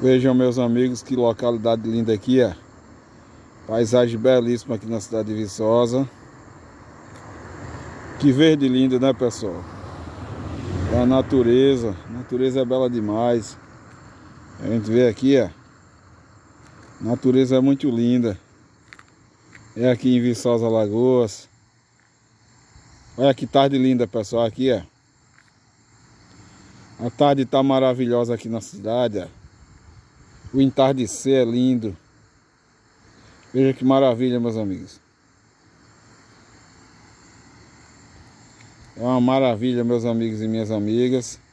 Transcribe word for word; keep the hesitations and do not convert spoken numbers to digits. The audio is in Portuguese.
Vejam, meus amigos, que localidade linda aqui, ó. Paisagem belíssima aqui na cidade de Viçosa. Que verde lindo, né, pessoal? É a natureza. A natureza é bela demais. A gente vê aqui, ó. A natureza é muito linda. É aqui em Viçosa, Alagoas. Olha que tarde linda, pessoal. Aqui, ó. A tarde tá maravilhosa aqui na cidade, ó. O entardecer é lindo. Veja que maravilha, meus amigos. É uma maravilha, meus amigos e minhas amigas.